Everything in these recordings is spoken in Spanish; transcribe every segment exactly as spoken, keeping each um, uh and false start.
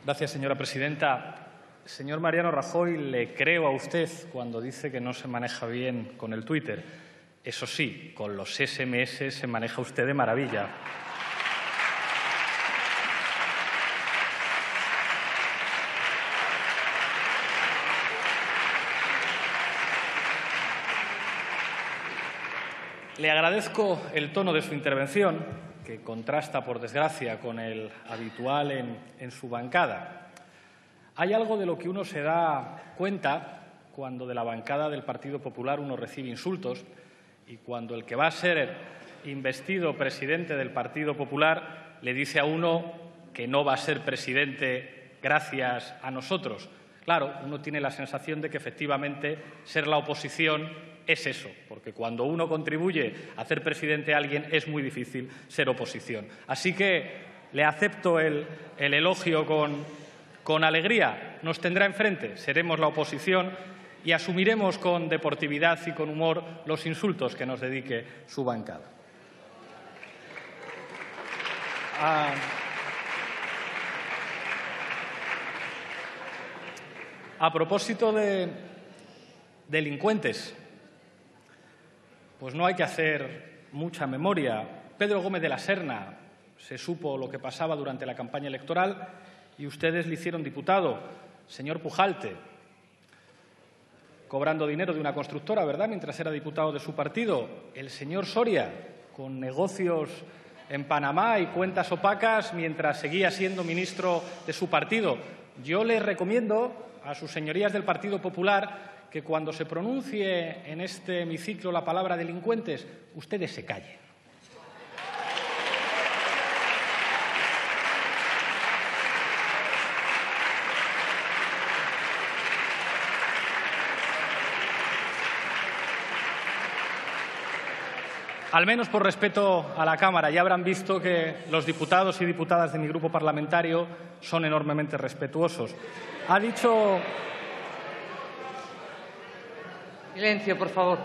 Gracias, señora presidenta. Señor Mariano Rajoy, le creo a usted cuando dice que no se maneja bien con el Twitter. Eso sí, con los ese eme ese se maneja usted de maravilla. Le agradezco el tono de su intervención, que contrasta, por desgracia, con el habitual en, en su bancada. Hay algo de lo que uno se da cuenta cuando de la bancada del Partido Popular uno recibe insultos y cuando el que va a ser investido presidente del Partido Popular le dice a uno que no va a ser presidente gracias a nosotros. Claro, uno tiene la sensación de que efectivamente ser la oposición es eso, porque cuando uno contribuye a hacer presidente a alguien es muy difícil ser oposición. Así que le acepto el, el elogio con, con alegría. Nos tendrá enfrente, seremos la oposición y asumiremos con deportividad y con humor los insultos que nos dedique su bancada. Ah, a propósito de delincuentes, pues no hay que hacer mucha memoria. Pedro Gómez de la Serna se supo lo que pasaba durante la campaña electoral y ustedes le hicieron diputado. Señor Pujalte, cobrando dinero de una constructora, ¿verdad?, mientras era diputado de su partido. El señor Soria, con negocios en Panamá y cuentas opacas mientras seguía siendo ministro de su partido. Yo les recomiendo a sus señorías del Partido Popular que cuando se pronuncie en este hemiciclo la palabra delincuentes, ustedes se callen. Al menos por respeto a la Cámara. Ya habrán visto que los diputados y diputadas de mi grupo parlamentario son enormemente respetuosos. Ha dicho... Silencio, por favor.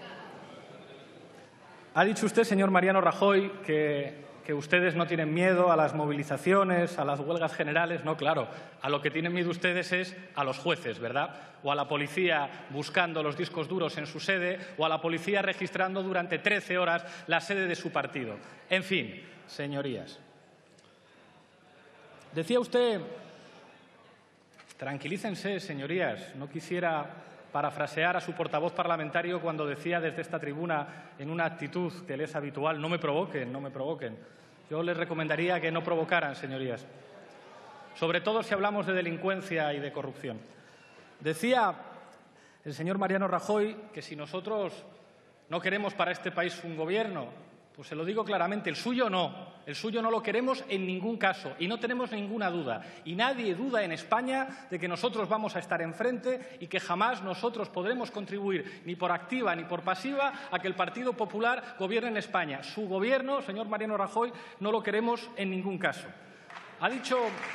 Ha dicho usted, señor Mariano Rajoy, que, que ustedes no tienen miedo a las movilizaciones, a las huelgas generales. No, claro. A lo que tienen miedo ustedes es a los jueces, ¿verdad? O a la policía buscando los discos duros en su sede, o a la policía registrando durante trece horas la sede de su partido. En fin, señorías. Decía usted... Tranquilícense, señorías. No quisiera parafrasear a su portavoz parlamentario cuando decía desde esta tribuna, en una actitud que le es habitual, no me provoquen, no me provoquen. Yo les recomendaría que no provocaran, señorías, sobre todo si hablamos de delincuencia y de corrupción. Decía el señor Mariano Rajoy que si nosotros no queremos para este país un gobierno, pues se lo digo claramente, el suyo no, el suyo no lo queremos en ningún caso y no tenemos ninguna duda. Y nadie duda en España de que nosotros vamos a estar enfrente y que jamás nosotros podremos contribuir ni por activa ni por pasiva a que el Partido Popular gobierne en España. Su gobierno, señor Mariano Rajoy, no lo queremos en ningún caso. Ha dicho...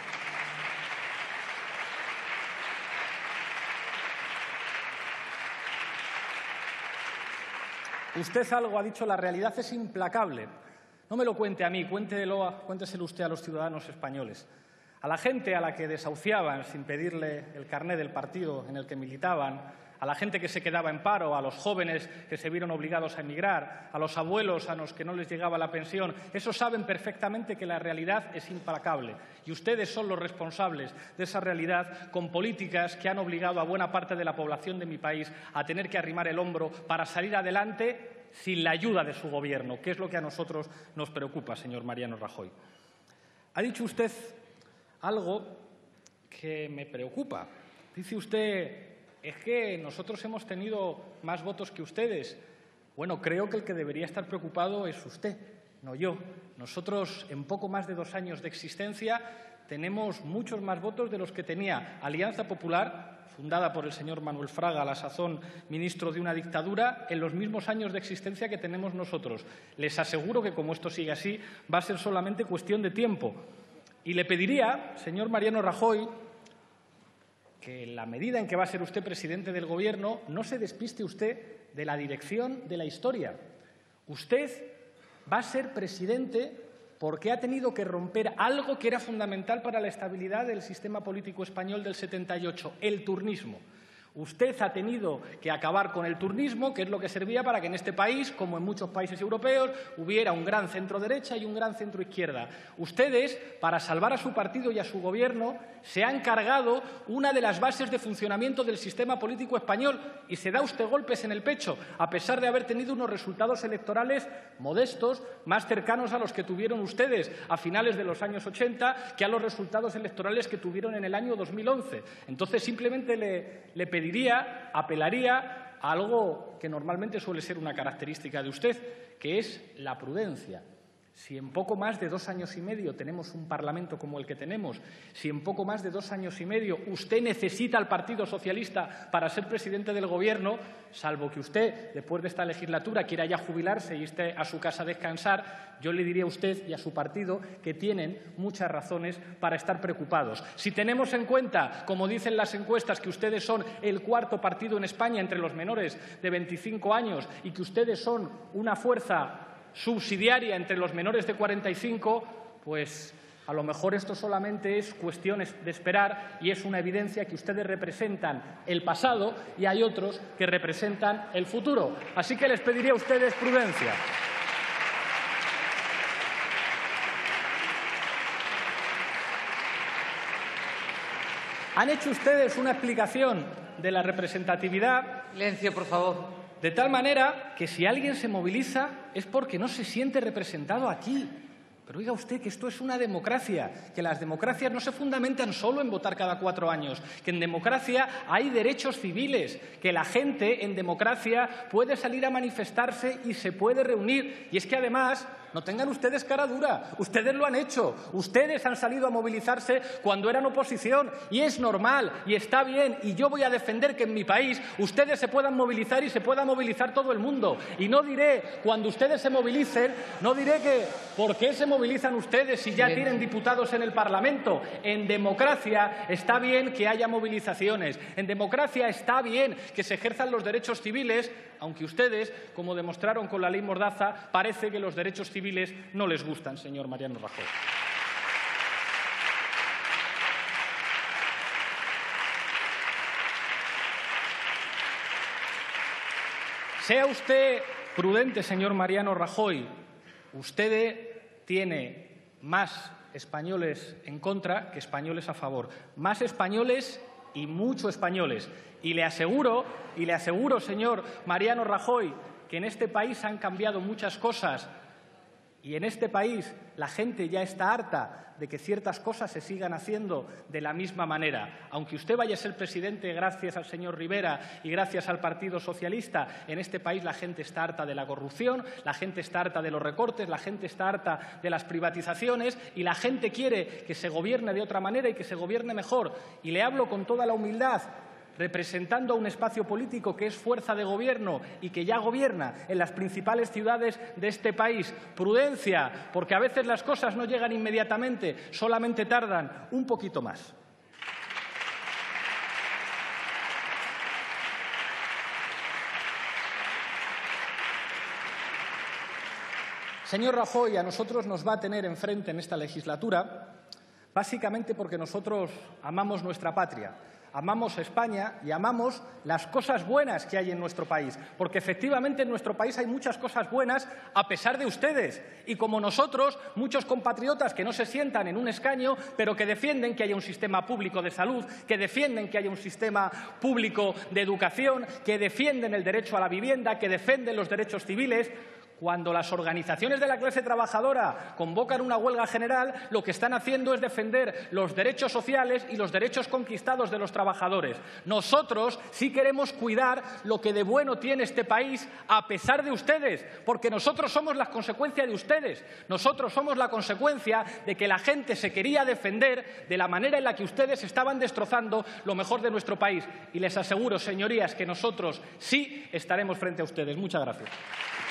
Usted algo ha dicho, la realidad es implacable. No me lo cuente a mí, cuéntelo, cuénteselo usted a los ciudadanos españoles. A la gente a la que desahuciaban sin pedirle el carné del partido en el que militaban, a la gente que se quedaba en paro, a los jóvenes que se vieron obligados a emigrar, a los abuelos a los que no les llegaba la pensión, esos saben perfectamente que la realidad es implacable. Y ustedes son los responsables de esa realidad con políticas que han obligado a buena parte de la población de mi país a tener que arrimar el hombro para salir adelante sin la ayuda de su gobierno, que es lo que a nosotros nos preocupa, señor Mariano Rajoy. Ha dicho usted algo que me preocupa. Dice usted... Es que nosotros hemos tenido más votos que ustedes. Bueno, creo que el que debería estar preocupado es usted, no yo. Nosotros, en poco más de dos años de existencia, tenemos muchos más votos de los que tenía Alianza Popular, fundada por el señor Manuel Fraga, a la sazón ministro de una dictadura, en los mismos años de existencia que tenemos nosotros. Les aseguro que, como esto sigue así, va a ser solamente cuestión de tiempo. Y le pediría, señor Mariano Rajoy, que en la medida en que va a ser usted presidente del Gobierno no se despiste usted de la dirección de la historia. Usted va a ser presidente ¿Por qué ha tenido que romper algo que era fundamental para la estabilidad del sistema político español del setenta y ocho, el turnismo? Usted ha tenido que acabar con el turnismo, que es lo que servía para que en este país, como en muchos países europeos, hubiera un gran centro-derecha y un gran centro-izquierda. Ustedes, para salvar a su partido y a su gobierno, se han cargado una de las bases de funcionamiento del sistema político español y se da usted golpes en el pecho, a pesar de haber tenido unos resultados electorales modestos, más cercanos a los que tuvieron ustedes a finales de los años ochenta que a los resultados electorales que tuvieron en el año dos mil once. Entonces, simplemente le, le pediría Diría, apelaría a algo que normalmente suele ser una característica de usted, que es la prudencia. Si en poco más de dos años y medio tenemos un Parlamento como el que tenemos, si en poco más de dos años y medio usted necesita al Partido Socialista para ser presidente del Gobierno, salvo que usted, después de esta legislatura, quiera ya jubilarse y esté a su casa a descansar, yo le diría a usted y a su partido que tienen muchas razones para estar preocupados. Si tenemos en cuenta, como dicen las encuestas, que ustedes son el cuarto partido en España entre los menores de veinticinco años y que ustedes son una fuerza subsidiaria entre los menores de cuarenta y cinco, pues a lo mejor esto solamente es cuestión de esperar y es una evidencia que ustedes representan el pasado y hay otros que representan el futuro. Así que les pediría a ustedes prudencia. Han hecho ustedes una explicación de la representatividad. Silencio, por favor. De tal manera que si alguien se moviliza es porque no se siente representado aquí. Pero oiga usted que esto es una democracia, que las democracias no se fundamentan solo en votar cada cuatro años, que en democracia hay derechos civiles, que la gente en democracia puede salir a manifestarse y se puede reunir. Y es que además, no tengan ustedes cara dura, ustedes lo han hecho, ustedes han salido a movilizarse cuando eran oposición y es normal y está bien y yo voy a defender que en mi país ustedes se puedan movilizar y se pueda movilizar todo el mundo. Y no diré, cuando ustedes se movilicen, no diré que ¿por qué se movilizan ustedes si ya tienen diputados en el Parlamento? En democracia está bien que haya movilizaciones, en democracia está bien que se ejerzan los derechos civiles, aunque ustedes, como demostraron con la ley Mordaza, parece que los derechos civiles no les gustan, señor Mariano Rajoy. Sea usted prudente, señor Mariano Rajoy. Usted tiene más españoles en contra que españoles a favor. Más españoles y mucho españoles. Y le aseguro, y le aseguro, señor Mariano Rajoy, que en este país han cambiado muchas cosas y en este país la gente ya está harta de que ciertas cosas se sigan haciendo de la misma manera. Aunque usted vaya a ser presidente gracias al señor Rivera y gracias al Partido Socialista, en este país la gente está harta de la corrupción, la gente está harta de los recortes, la gente está harta de las privatizaciones y la gente quiere que se gobierne de otra manera y que se gobierne mejor. Y le hablo con toda la humildad, representando a un espacio político que es fuerza de gobierno y que ya gobierna en las principales ciudades de este país. Prudencia, porque a veces las cosas no llegan inmediatamente, solamente tardan un poquito más. Señor Rajoy, a nosotros nos va a tener enfrente en esta legislatura, básicamente porque nosotros amamos nuestra patria. Amamos España y amamos las cosas buenas que hay en nuestro país, porque efectivamente en nuestro país hay muchas cosas buenas a pesar de ustedes. Y como nosotros, muchos compatriotas que no se sientan en un escaño, pero que defienden que haya un sistema público de salud, que defienden que haya un sistema público de educación, que defienden el derecho a la vivienda, que defienden los derechos civiles. Cuando las organizaciones de la clase trabajadora convocan una huelga general, lo que están haciendo es defender los derechos sociales y los derechos conquistados de los trabajadores. Nosotros sí queremos cuidar lo que de bueno tiene este país a pesar de ustedes, porque nosotros somos la consecuencia de ustedes. Nosotros somos la consecuencia de que la gente se quería defender de la manera en la que ustedes estaban destrozando lo mejor de nuestro país. Y les aseguro, señorías, que nosotros sí estaremos frente a ustedes. Muchas gracias.